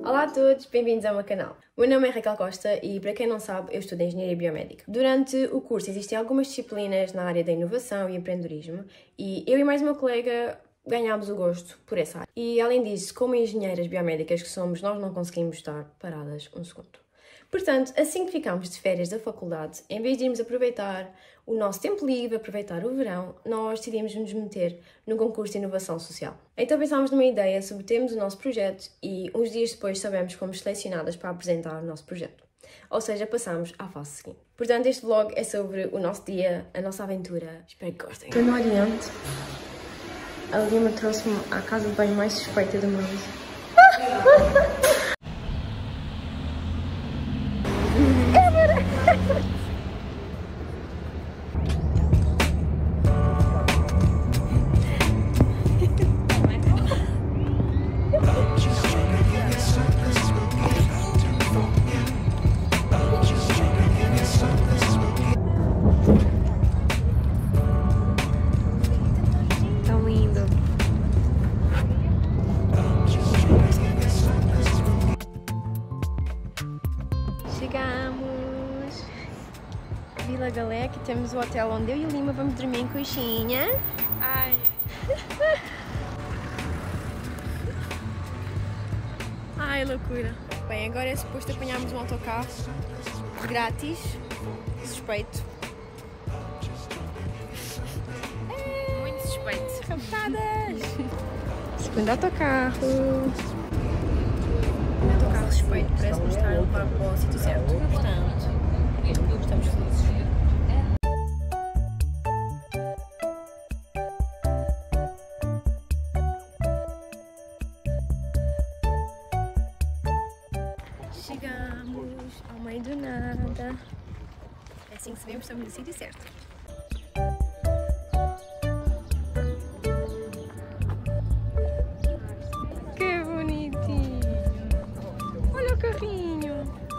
Olá a todos, bem-vindos ao meu canal. O meu nome é Raquel Costa e, para quem não sabe, eu estudo Engenharia Biomédica. Durante o curso existem algumas disciplinas na área da inovação e empreendedorismo e eu e mais uma colega ganhámos o gosto por essa área. E, além disso, como engenheiras biomédicas que somos, nós não conseguimos estar paradas um segundo. Portanto, assim que ficámos de férias da faculdade, em vez de irmos aproveitar o nosso tempo livre, aproveitar o verão, nós decidimos nos meter num concurso de inovação social. Então pensámos numa ideia, submetemos o nosso projeto e uns dias depois soubemos que fomos selecionadas para apresentar o nosso projeto. Ou seja, passámos à fase seguinte. Portanto, este vlog é sobre o nosso dia, a nossa aventura. Espero que gostem. Estou no Oriente. A Lima trouxe-me à casa de banho mais suspeita do mundo. Tão lindo. Chegamos. Vila Galé, que temos o hotel onde eu e o Lima vamos dormir em coxinha. Ai. Ai, loucura. Bem, agora é suposto apanharmos um autocarro grátis, suspeito. Muito suspeito. Captadas! Segundo autocarro. Autocarro suspeito, parece-nos estar a levar para o sítio certo. Portanto, estamos felizes. Chegamos ao meio do nada. É assim que sabemos que estamos no sítio certo. Que bonitinho! Olha o carrinho!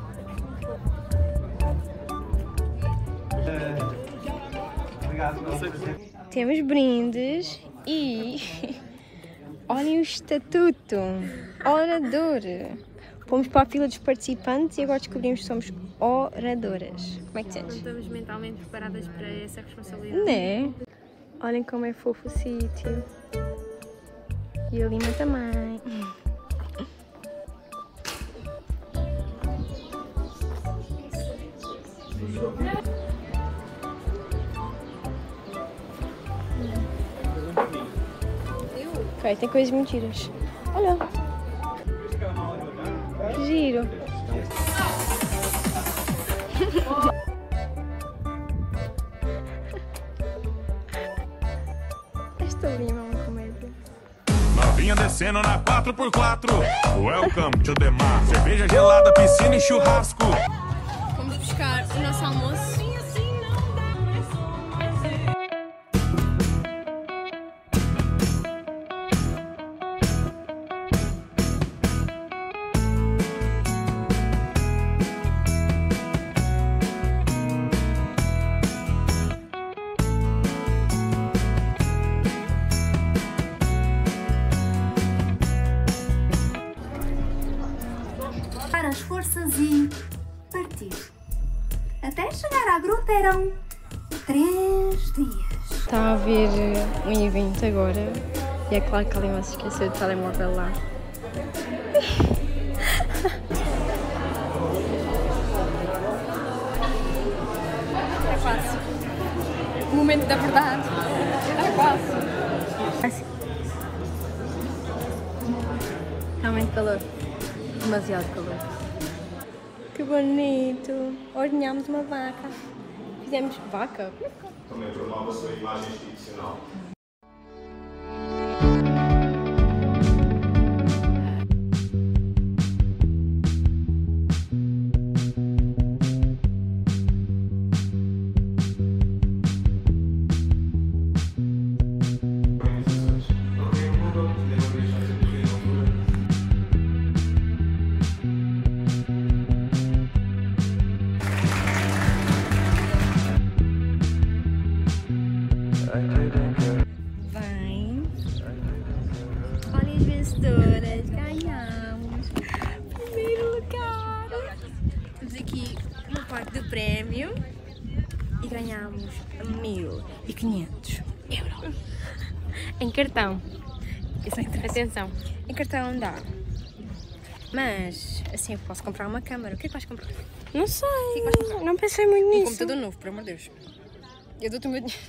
Temos brindes e olhem o estatuto! Orador! Fomos para a fila dos participantes e agora descobrimos que somos oradoras. Como é que te Não sentes? estamos mentalmente preparadas para essa responsabilidade. Né? Olhem como é fofo o sítio. E a Lima também. Ok, tem coisas muito giras. Olha! Que giro! Esta Lima é uma comédia. Novinha descendo na 4x4. Welcome to the mar. Cerveja gelada, piscina e churrasco. Vamos buscar o nosso almoço. As forças e partir. Até chegar à gruta eram 3 dias. Está a ver um evento agora e é claro que a Lima se esqueceu do telemóvel lá. É quase. O momento da verdade. É quase. Assim. Realmente calor. Demasiado calor. Que bonito! Ordenhámos uma vaca. Fizemos vaca? Também promove-se a imagem institucional. I didn't get prémio e ganhámos 1.500 euros. Em cartão. Isso é interessante. Atenção. Em cartão dá. Mas, assim, eu posso comprar uma câmara. O que é que vais comprar? Não sei. O que é que vais comprar? Não pensei muito Um nisso. computador novo, por amor de Deus. Eu dou-te o meu dinheiro.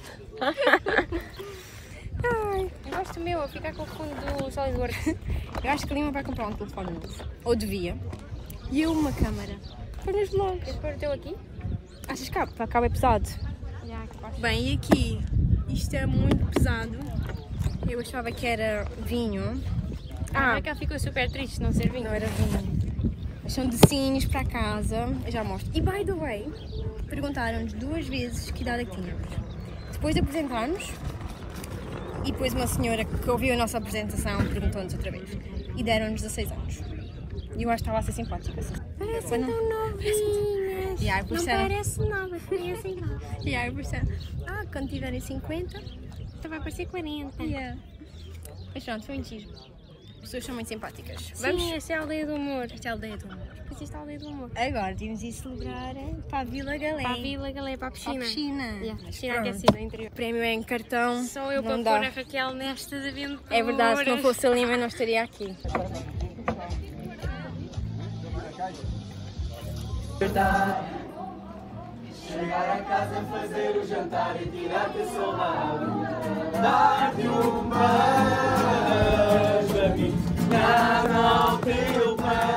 Ai, eu gosto do meu, a ficar com o fundo do SolidWorks. Eu acho que a Lima vai comprar um telefone novo. Ou devia. E eu uma câmara. Para nos vlogs. Queres pôr o teu aqui? Achas que cabe? Para cabo é pesado. Já, capaz. Bem, e aqui? Isto é muito pesado. Eu achava que era vinho. Ah, é que ela ficou super triste não ser vinho. Não era vinho. Mas são docinhos para casa. Eu já mostro. E by the way, perguntaram-nos 2 vezes que idade é que tínhamos. Depois de apresentar-nos, e depois uma senhora que ouviu a nossa apresentação perguntou-nos outra vez. E deram-nos 16 anos. E eu acho que estava a ser simpática. Assim. Parecem tão novinhas. E aí, Não percebe? parece nada, parecem nada. E aí, quando tiverem 50. Então vai parecer 40. Yeah. Mas pronto, foi muito giro. As pessoas são muito simpáticas. Sim, essa é a aldeia do amor. Esta é a aldeia do amor. Existe a aldeia do amor. Agora temos de celebrar para a Vila Galé. Para a Vila Galé, para a piscina. Para a piscina. Yeah, Mas piscina pronto. aquecida interior. O prémio é em cartão. Só eu não para dá. pôr a Raquel nestas aventuras. É verdade, se não fosse a Lima eu não estaria aqui. Chegar a casa, fazer o jantar e tirar-te o salário. Dar-te um beijo a mim, nada ao teu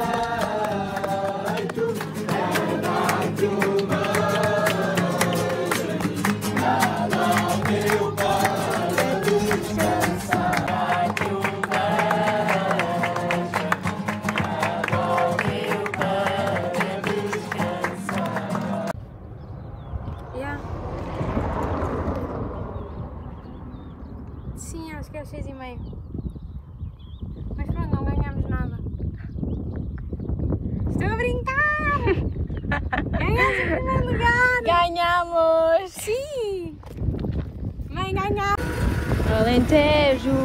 peito. É dar-te um beijo a mim, nada ao teu peito. Descansar, dar-te um beijo, nada ao teu peito. Descansar. Yeah. Sim, acho que é às 6h30. Mas pronto, não ganhamos nada. Estou a brincar! Ganhamos em primeiro lugar! Ganhamos! Sim! Mãe, ganhamos! Alentejo!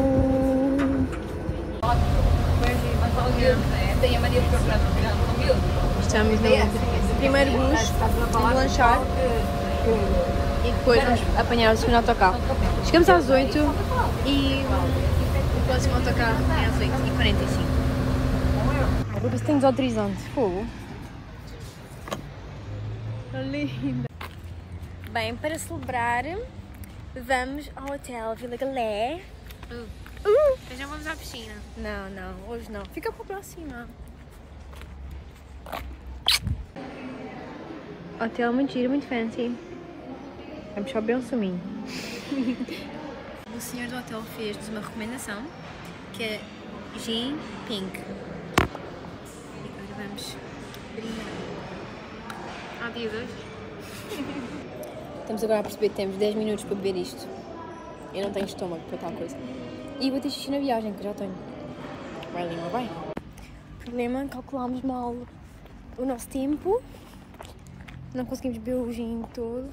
Estamos no primeiro bus, vamos lanchar e depois vamos apanhar o segundo autocarro. Chegamos às 8 e o próximo autocarro é às 8h45. Vou ver se tem desodorizante. Fogo. Linda. Bem, para celebrar, vamos ao Hotel Vila Galé. Então já vamos à piscina. Não, hoje não. Fica para a próxima. Hotel muito giro, muito fancy. Vamos só beber um suminho. O senhor do hotel fez-nos uma recomendação que é gin pink. E agora vamos brindar. Ao dia 2. Estamos agora a perceber que temos 10 minutos para beber isto. Eu não tenho estômago para tal coisa. E vou ter xixi na viagem, que eu já tenho. Vai, Lima, vai. Problema, calculámos mal o nosso tempo. Não conseguimos beber o gin todo.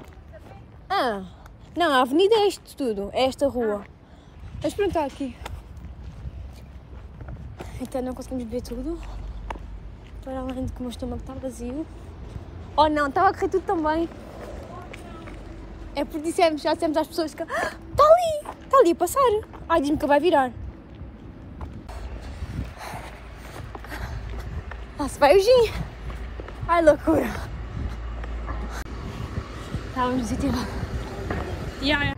Não, a avenida é isto tudo. É esta rua. Mas pronto, está aqui. Então não conseguimos beber tudo. Para além de que o meu estômago está vazio. Oh não, estava a correr tudo tão bem. É porque já dissemos às pessoas que está ali a passar. Ai, diz-me que vai virar. Lá se vai o gin. Ai, loucura. Estávamos no sítio errado. Yeah.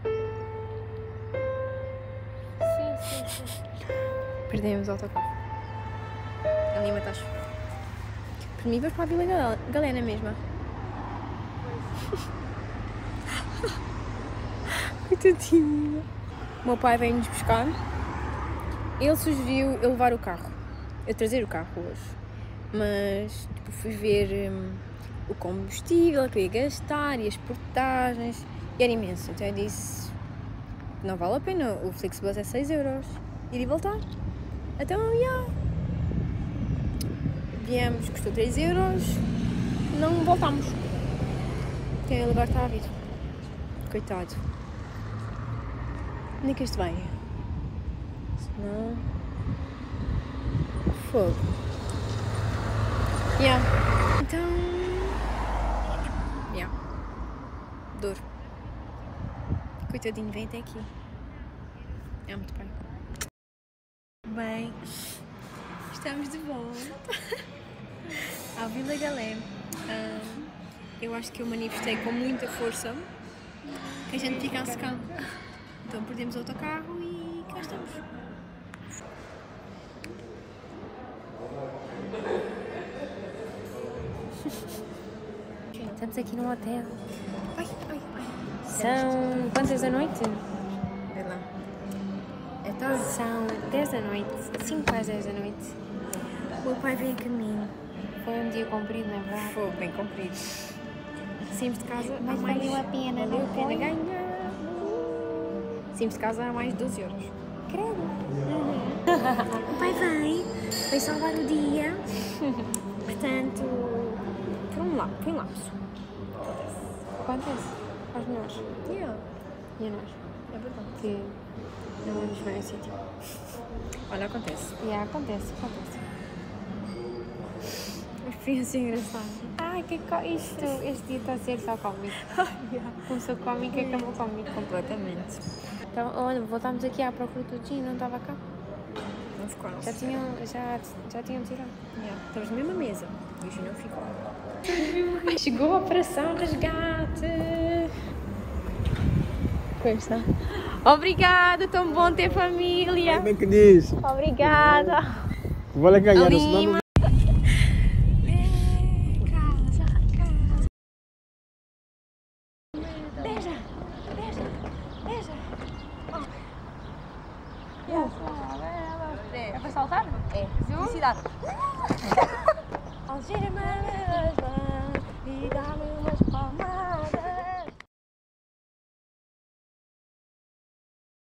Sim. Perdemos o autocarro. A Lima está a chover. Por mim, vais para a Vila Galé mesma. Coitadinha. O meu pai veio-nos buscar. Ele sugeriu eu levar o carro. Eu trazer o carro hoje. Mas tipo, fui ver o combustível que eu ia gastar e as portagens. E era imenso. Então eu disse, não vale a pena. O Flixbus é 6 euros. Ir e voltar. Então, viemos, custou 3 euros. Não voltámos. Então ele agora está a vir. Coitado. Onde é que este vai? Senão... Fogo. Então... Coitadinho, vem até aqui. É muito bem. Bem, estamos de volta ao Vila Galé. Eu acho que eu manifestei com muita força que a gente ficasse cá. Então perdemos o autocarro e cá estamos. Estamos aqui num hotel. Ai. São quantas da noite? Vê lá. É tarde. São 10 da noite. 5 às 10 da noite. O meu pai veio a caminho. Foi um dia comprido, não é verdade? Foi bem comprido. Saímos de casa Mas valeu a pena, valeu não a pena foi? ganhar. Saímos de casa a mais de 12 euros. Credo. O pai veio salvar o dia. Portanto, foi um lapso. Acontece. Aos melhores. Yeah, E a nós? é verdade. Que não vamos ver esse sítio. Olha, acontece. E acontece. Uma experiência engraçada. Ai, este dia está a ser só cómico. Começou cómico e acabou cómico. Completamente. Então, olha, voltámos aqui à procura do Gin, não estava cá. Não ficou, não. Já tinham tirado. Yeah. Estamos na mesma mesa. O bicho não ficou. Chegou a operação resgate. Coisa. Obrigada, tão bom ter família. Bem que disse. Obrigada. Vale ganhar, senão não... É para saltar? É. Felicidade.